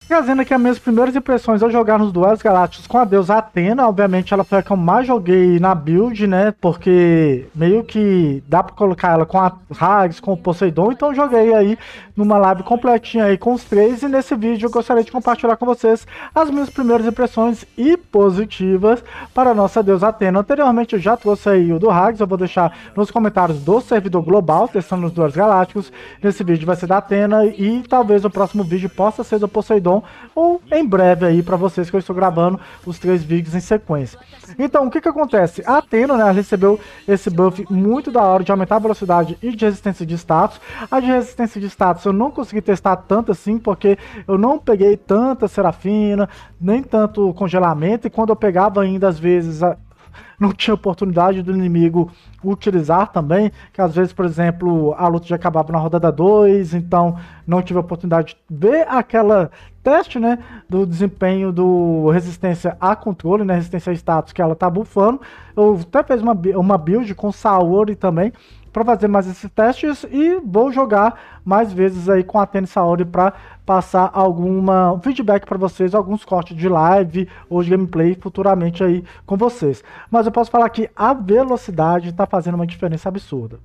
Trazendo aqui as minhas primeiras impressões ao jogar nos Duelos Galácticos com a deusa Athena. Obviamente ela foi a que eu mais joguei na build, né? Porque meio que dá pra colocar ela com a Rags, com o Poseidon. Então eu joguei aí numa live completinha aí com os três. E nesse vídeo eu gostaria de compartilhar com vocês as minhas primeiras impressões e positivas para a nossa deusa Athena. Anteriormente eu já trouxe aí o do Rags. Eu vou deixar nos comentários do servidor global, testando nos Duelos Galácticos. Nesse vídeo vai ser da Athena e talvez o próximo vídeo possa ser do Poseidon, ou em breve aí para vocês, que eu estou gravando os 3 vídeos em sequência. Então, o que acontece? A Athena, né, ela recebeu esse buff muito da hora de aumentar a velocidade e de resistência de status. A de resistência de status eu não consegui testar tanto assim, porque eu não peguei tanta Serafina, nem tanto congelamento, e quando eu pegava ainda, às vezes, não tinha oportunidade do inimigo utilizar também, que às vezes, por exemplo, a luta já acabava na rodada 2, então não tive a oportunidade de ver aquela teste, né, do desempenho do resistência a controle, né, resistência a status que ela tá bufando. Eu até fiz uma build com Saori também, para fazer mais esses testes, e vou jogar mais vezes aí com a Athena e Saori para passar alguma feedback para vocês, alguns cortes de live ou de gameplay futuramente aí com vocês. Mas eu posso falar que a velocidade está fazendo uma diferença absurda.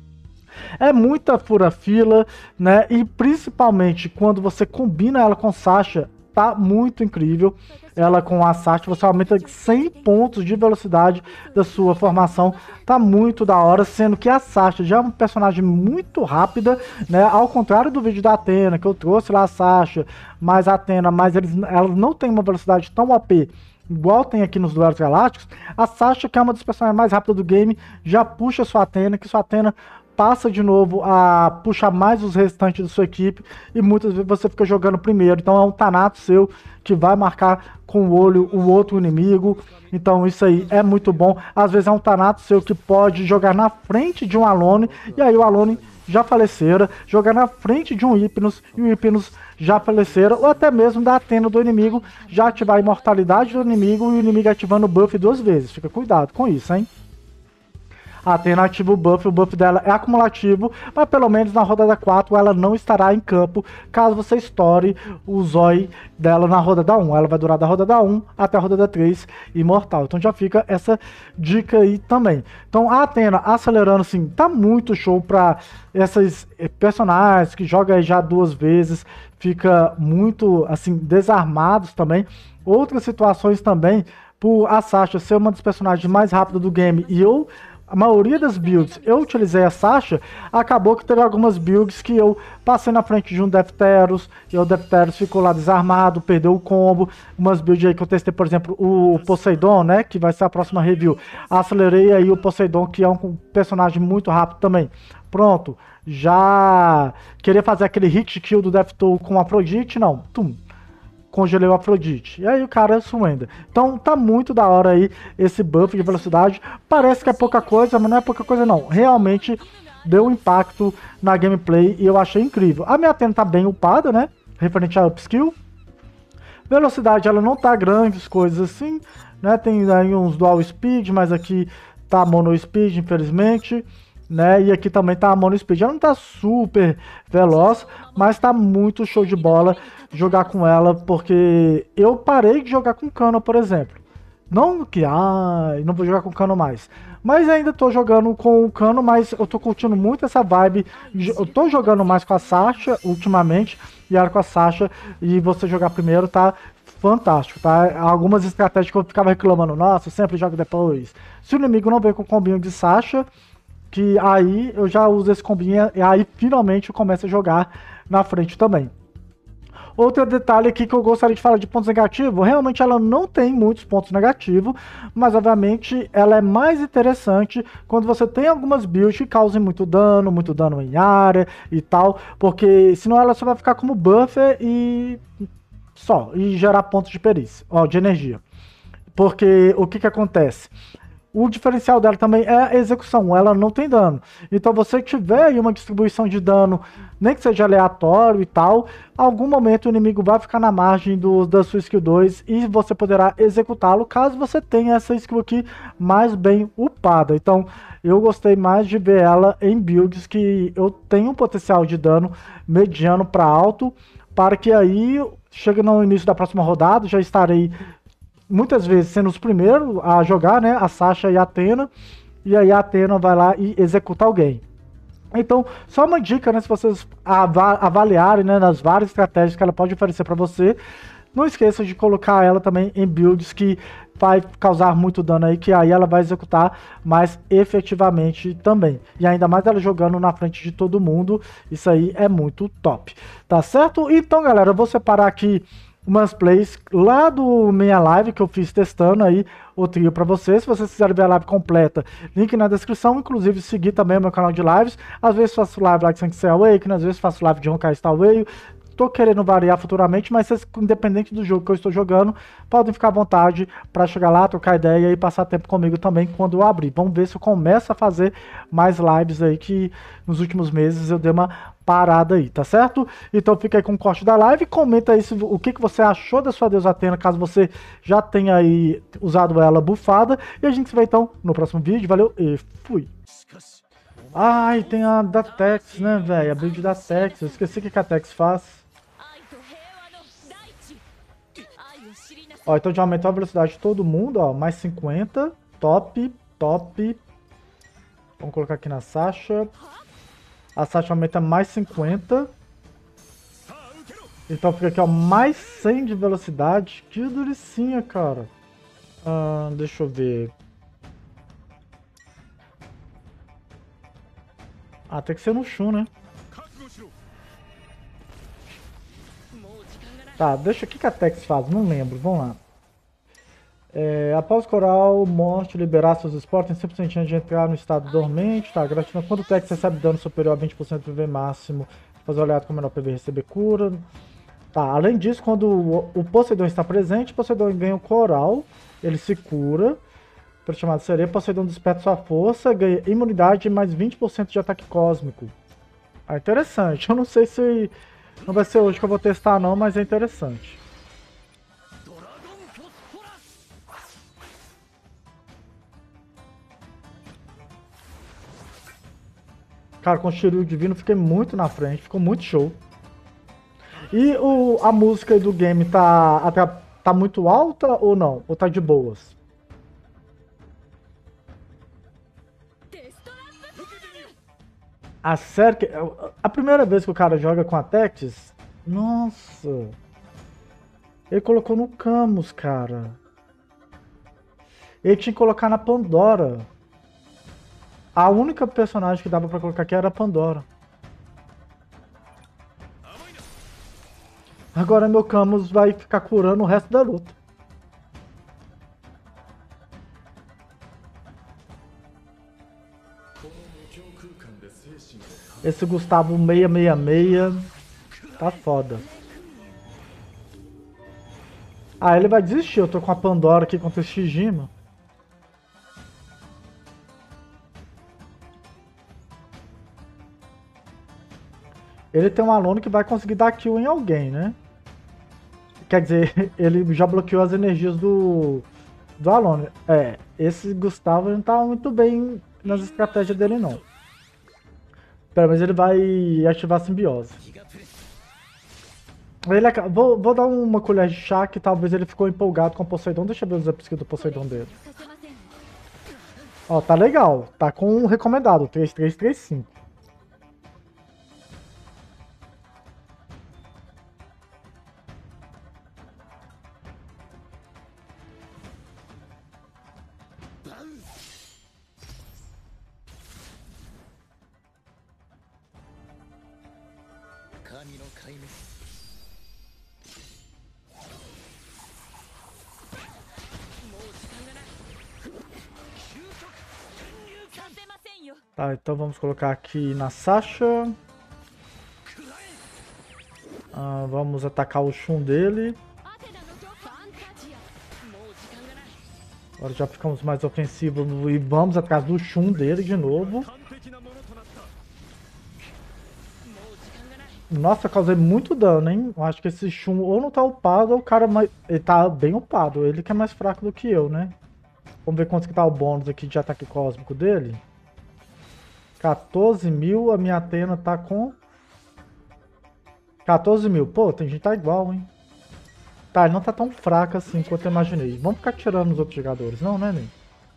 É muita fura-fila, né? E principalmente quando você combina ela com Sasha, tá muito incrível. Ela com a Sasha, você aumenta 100 pontos de velocidade da sua formação. Tá muito da hora, sendo que a Sasha já é uma personagem muito rápida, né? Ao contrário do vídeo da Athena, que eu trouxe lá a Sasha, mais a Athena, mas ela não tem uma velocidade tão OP igual tem aqui nos Duelos Galácticos. A Sasha, que é uma das personagens mais rápidas do game, já puxa sua Athena, que sua Athena passa de novo a puxar mais os restantes da sua equipe, e muitas vezes você fica jogando primeiro. Então é um Thanatos seu que vai marcar com o olho o outro inimigo. Então isso aí é muito bom. Às vezes é um Thanatos seu que pode jogar na frente de um Alone, e aí o Alone já falecera, jogar na frente de um Hypnos, e o Hypnos já falecera, ou até mesmo da Athena do inimigo, já ativar a imortalidade do inimigo e o inimigo ativando o buff 2 vezes. Fica cuidado com isso, hein? A Athena ativa o buff dela é acumulativo, mas pelo menos na rodada 4 ela não estará em campo caso você estoure o Zoe dela na rodada 1. Ela vai durar da rodada 1 até a rodada 3 imortal. Então já fica essa dica aí também. Então a Athena acelerando, assim, tá muito show para esses personagens que jogam aí já 2 vezes, fica muito, assim, desarmados também. Outras situações também, por a Sasha ser uma dos personagens mais rápidos do game, e a maioria das builds eu utilizei a Sasha, acabou que teve algumas builds que eu passei na frente de um Defteros, e o Defteros ficou lá desarmado, perdeu o combo. Umas builds aí que eu testei, por exemplo, o Poseidon, né, que vai ser a próxima review. Acelerei aí o Poseidon, que é um personagem muito rápido também. Pronto, já queria fazer aquele hit kill do Deftool com a Afrodite, não, tum, congelei o Afrodite. E aí o cara surrender. Então tá muito da hora aí esse buff de velocidade. Parece que é pouca coisa, mas não é pouca coisa não. Realmente deu um impacto na gameplay e eu achei incrível. A minha Athena tá bem upada, né? Referente a upskill. Velocidade ela não tá grandes coisas assim, né? Tem aí uns dual speed, mas aqui tá mono speed, infelizmente, né? E aqui também tá a mono speed. Ela não tá super veloz, mas tá muito show de bola jogar com ela, porque eu parei de jogar com Cano, por exemplo. Não que, não vou jogar com Cano mais, mas ainda tô jogando com o Cano, mas eu tô curtindo muito essa vibe. Eu tô jogando mais com a Sasha ultimamente, e era com a Sasha, e você jogar primeiro tá fantástico, tá? Algumas estratégias que eu ficava reclamando, nossa, eu sempre jogo depois. Se o inimigo não vem com o combinho de Sasha, que aí eu já uso esse combinho, e aí finalmente eu começo a jogar na frente também. Outro detalhe aqui que eu gostaria de falar de pontos negativos, realmente ela não tem muitos pontos negativos, mas obviamente ela é mais interessante quando você tem algumas builds que causem muito dano em área e tal, porque senão ela só vai ficar como buffer e só, e gerar pontos de perícia, ó, de energia. Porque o que acontece? O diferencial dela também é a execução, ela não tem dano. Então você tiver aí uma distribuição de dano, nem que seja aleatório e tal, algum momento o inimigo vai ficar na margem da sua skill 2 e você poderá executá-lo caso você tenha essa skill aqui mais bem upada. Então eu gostei mais de ver ela em builds que eu tenho um potencial de dano mediano para alto, para que aí chega no início da próxima rodada, já estarei muitas vezes sendo os primeiros a jogar, né? A Sasha e a Athena. E aí a Athena vai lá e executa alguém. Então, só uma dica, né? Se vocês avaliarem, né, nas várias estratégias que ela pode oferecer para você, não esqueça de colocar ela também em builds que vai causar muito dano aí, que aí ela vai executar mais efetivamente também. E ainda mais ela jogando na frente de todo mundo, isso aí é muito top, tá certo? Então, galera, eu vou separar aqui umas plays lá do minha live que eu fiz testando aí o trio para vocês. Se vocês quiserem ver a live completa, link na descrição, inclusive seguir também o meu canal de lives. Às vezes faço live lá de Saint Seiya Awakening, às vezes faço live de Honkai Star Rail. Tô querendo variar futuramente, mas vocês, independente do jogo que eu estou jogando, podem ficar à vontade para chegar lá, trocar ideia e passar tempo comigo também quando eu abrir. Vamos ver se eu começo a fazer mais lives aí, que nos últimos meses eu dei uma parada aí, tá certo? Então fica aí com o corte da live, comenta aí o que você achou da sua deusa Athena, caso você já tenha aí usado ela bufada, e a gente se vê então no próximo vídeo. Valeu e fui! Ai, tem a da Tex, né, velho? A build da Tex, eu esqueci o que a Tex faz. Ó, então já aumentou a velocidade de todo mundo, ó, mais 50, top, top. Vamos colocar aqui na Sasha. A Sasha aumenta mais 50. Então fica aqui, ó, mais 100 de velocidade. Que delicinha, cara. Deixa eu ver. Tem que ser no Shun, né? Tá, deixa, o que a Tex faz? Não lembro, vamos lá. Após o coral, morte, liberar seus esportes, tem 100% chance de entrar no estado dormente. Tá, gratidão. Quando o Tex recebe dano superior a 20% do PV máximo, fazer o aliado com menor PV receber cura. Tá, além disso, quando o Poseidon está presente, o Poseidon ganha o coral, ele se cura. Pelo chamado sereia, Poseidon desperta sua força, ganha imunidade e mais 20% de ataque cósmico. Interessante. Eu não sei se não vai ser hoje que eu vou testar não, mas é interessante. Cara, com o Shiryu Divino fiquei muito na frente, ficou muito show. E a música do game tá muito alta ou não? Ou tá de boas? A sério que... A primeira vez que o cara joga com a Tectis... Nossa... Ele colocou no Camus, cara. Ele tinha que colocar na Pandora. A única personagem que dava pra colocar aqui era a Pandora. Agora meu Camus vai ficar curando o resto da luta. Esse Gustavo 666 tá foda. Ele vai desistir. Eu tô com a Pandora aqui contra esse Shijima. Ele tem um aluno que vai conseguir dar kill em alguém, né? Quer dizer, ele já bloqueou as energias do aluno. Esse Gustavo não tá muito bem nas estratégias dele, não. Pera, mas ele vai ativar a simbiose. Vou dar uma colher de chá que talvez ele ficou empolgado com o Poseidon. Deixa eu ver os upskills do Poseidon dele. Ó, tá legal. Tá com um recomendado, 3335. Tá, então vamos colocar aqui na Sasha. Vamos atacar o Shun dele. Agora já ficamos mais ofensivos e vamos atrás do Shun dele de novo. Nossa, causei muito dano, hein? Eu acho que esse Shun ou não tá upado ou o cara ele tá bem upado. Ele que é mais fraco do que eu, né? Vamos ver quanto que tá o bônus aqui de ataque cósmico dele. 14 mil, a minha Athena tá com 14 mil. Pô, tem gente que tá igual, hein? Tá, ele não tá tão fraco assim quanto eu imaginei. Vamos ficar tirando os outros jogadores, não, né, Nen?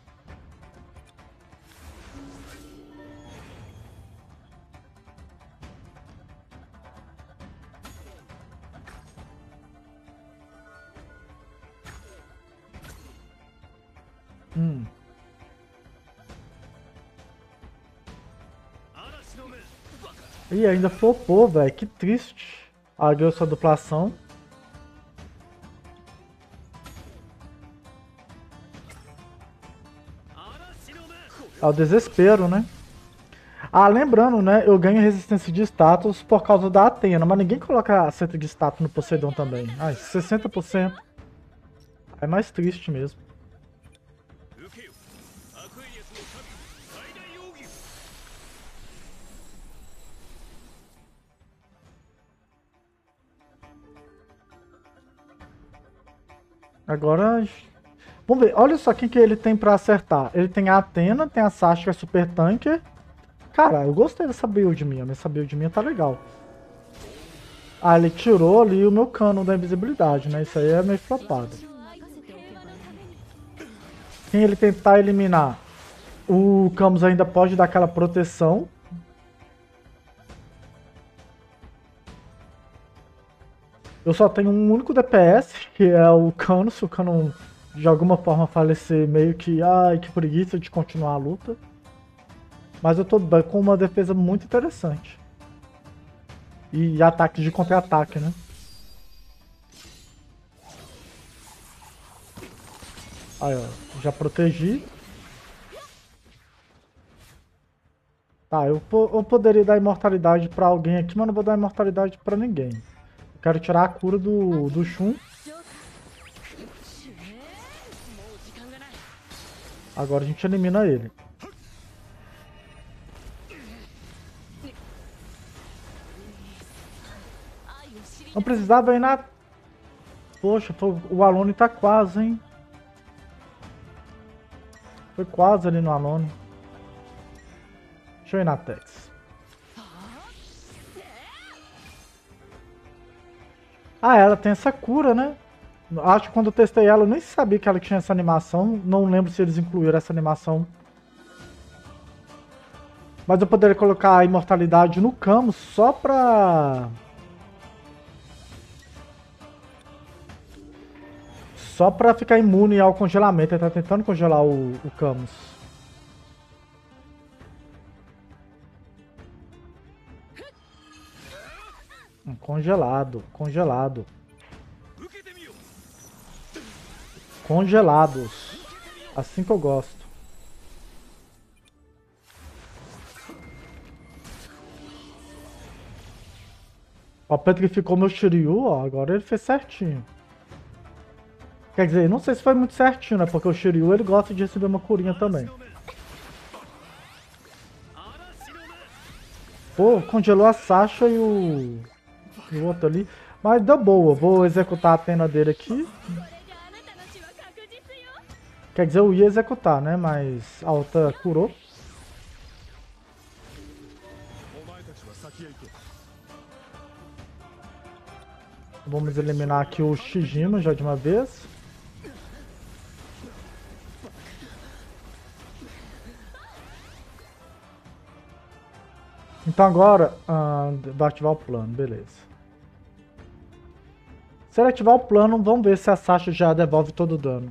Hum. E ainda flopou, velho. Que triste. Ah, ganhou sua duplação. É o desespero, né? Ah, lembrando, né? Eu ganho resistência de status por causa da Athena, mas ninguém coloca acerto de status no Poseidon também. Ai, 60%. É mais triste mesmo. Agora, vamos ver. Olha só quem que ele tem pra acertar. Ele tem a Athena, tem a Sasha, que é super tanker. Cara, eu gostei dessa build minha. Essa build minha tá legal. Ah, ele tirou ali o meu cano da invisibilidade, né? Isso aí é meio flopado. Quem ele tentar eliminar, o Camus ainda pode dar aquela proteção. Eu só tenho um único DPS, que é o Cano. Se o Cano de alguma forma falecer, meio que, ai, que preguiça de continuar a luta. Mas eu tô com uma defesa muito interessante. E ataque de contra-ataque, né? Aí, ó, já protegi. Tá, eu poderia dar imortalidade pra alguém aqui, mas não vou dar imortalidade pra ninguém. Eu quero tirar a cura do Shun. Agora a gente elimina ele. Não precisava ir na... Poxa, o Alone tá quase, hein? Foi quase ali no Alone. Deixa eu ir na Tex. Ah, ela tem essa cura, né? Acho que quando eu testei ela, eu nem sabia que ela tinha essa animação. Não lembro se eles incluíram essa animação. Mas eu poderia colocar a imortalidade no Camus só pra... Só pra ficar imune ao congelamento. Ele tá tentando congelar o Camus. Congelado, congelado. Congelados. Assim que eu gosto. Ó, petrificou meu Shiryu, ó. Agora ele fez certinho. Quer dizer, não sei se foi muito certinho, né? Porque o Shiryu, ele gosta de receber uma curinha também. Pô, congelou a Sasha e o outro ali. Mas deu boa. Vou executar a Athena dele aqui. Quer dizer, eu ia executar, né? Mas a outra curou. Vamos eliminar aqui o Shijima já de uma vez. Então agora, vai ativar o plano, beleza. Se ele ativar o plano, vamos ver se a Sasha já devolve todo o dano.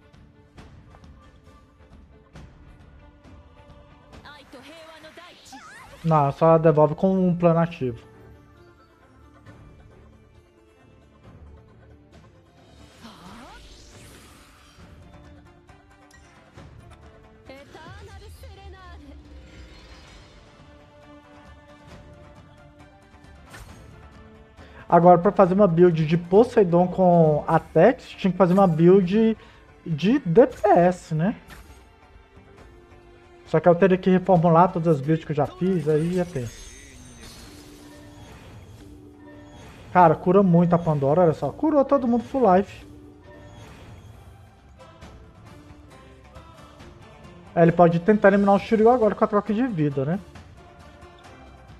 Não, só devolve com um plano ativo. Agora, para fazer uma build de Poseidon com Atex, tinha que fazer uma build de DPS, né? Só que eu teria que reformular todas as builds que eu já fiz, aí é tenso. Cara, cura muito a Pandora, olha só. Curou todo mundo full life. Ele pode tentar eliminar o Shiryu agora com a troca de vida, né?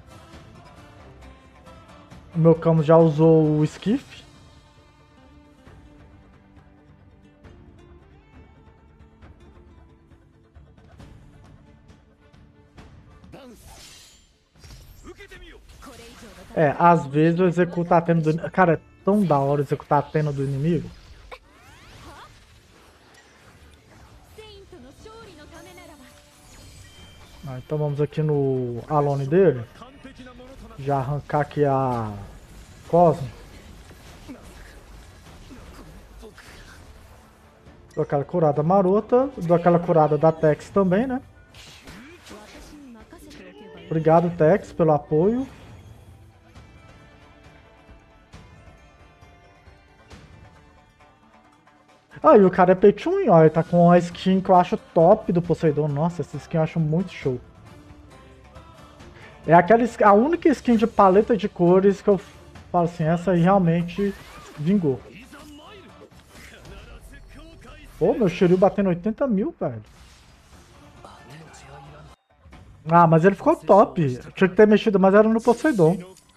O meu Camus já usou o Skiff. É, às vezes eu executo a Atena do... Cara, é tão da hora executar a Atena do inimigo. Então vamos aqui no Alone dele. Já arrancar aqui a Cosmo. Dou aquela curada marota. Dou aquela curada da Tex também, né? Obrigado, Tex, pelo apoio. Aí o cara é pay to win, ó. Ele tá com a skin que eu acho top do Poseidon. Nossa, essa skin eu acho muito show. É a única skin de paleta de cores que eu falo assim, essa aí realmente vingou. Pô, meu Shiryu batendo 80 mil, velho. Ah, mas ele ficou top. Tinha que ter mexido, mas era no Poseidon.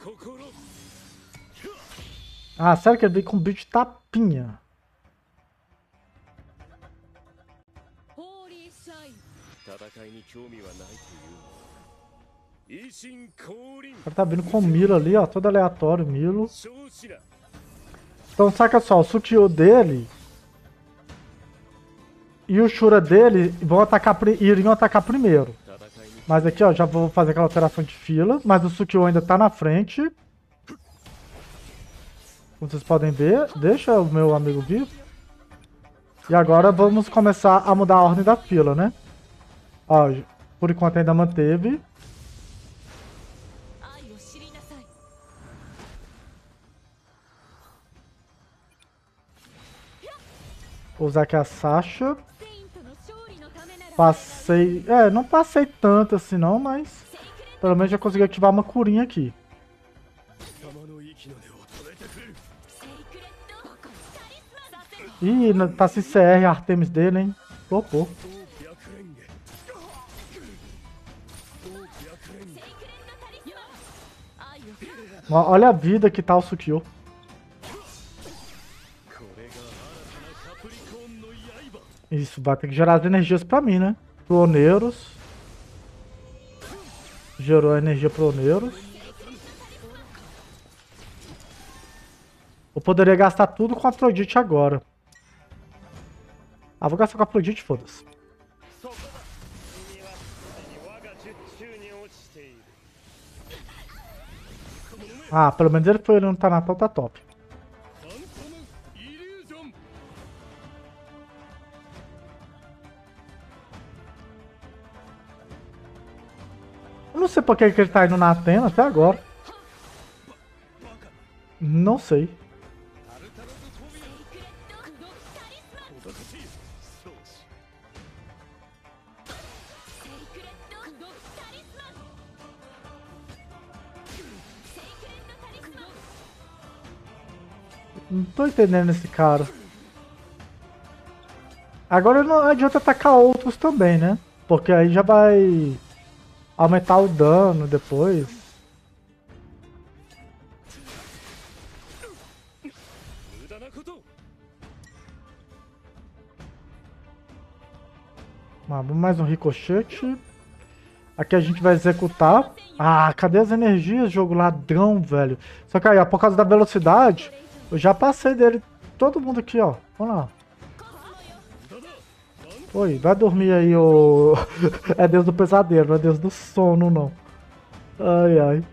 Ah, sério que ele veio com bicho de tapinha. O cara tá vindo com o Milo ali, ó. Todo aleatório, Milo. Então, saca só, o Sukio dele e o Shura dele iriam atacar primeiro. Mas aqui, ó, já vou fazer aquela alteração de fila. Mas o Sukio ainda tá na frente. Como vocês podem ver, deixa o meu amigo vivo. E agora vamos começar a mudar a ordem da fila, né? Ó, por enquanto ainda manteve. Vou usar aqui a Sasha. Passei... É, não passei tanto assim não, mas... Pelo menos já consegui ativar uma curinha aqui. Ih, tá sem CR Artemis dele, hein? Flopou. Olha a vida que tá o Sukio. Isso, vai ter que gerar as energias pra mim, né? Pro Oneiros. Gerou a energia pro Oneiros. Eu poderia gastar tudo com a Afrodite agora. Ah, vou gastar com a Afrodite, foda-se. Ah, pelo menos ele foi no Natal, tá top. Eu não sei por que ele tá indo na Atena até agora. Não sei. Não tô entendendo esse cara. Agora não adianta atacar outros também, né? Porque aí já vai aumentar o dano depois. Vamos mais um ricochete. Aqui a gente vai executar. Ah, cadê as energias, jogo ladrão, velho? Só que aí, ó, por causa da velocidade, eu já passei dele. Todo mundo aqui, ó. Vamos lá. Oi, vai dormir aí, ô... É Deus do pesadelo, não é Deus do sono, não. Ai, ai.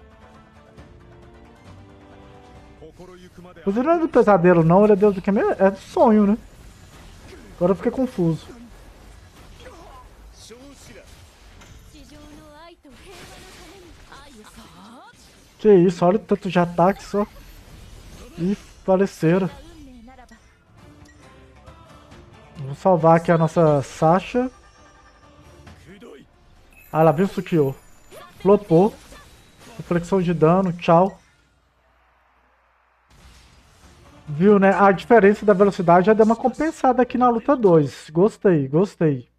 Mas ele não é do pesadelo, não. Ele é Deus do que mesmo? É do sonho, né? Agora eu fiquei confuso. Que isso, olha o tanto de ataque só. Ih, faleceram. Vou salvar aqui a nossa Sasha. Ah, lá vem o Sukio. Flopou. Reflexão de dano, tchau. Viu, né? A diferença da velocidade já deu uma compensada aqui na luta 2. Gostei, gostei.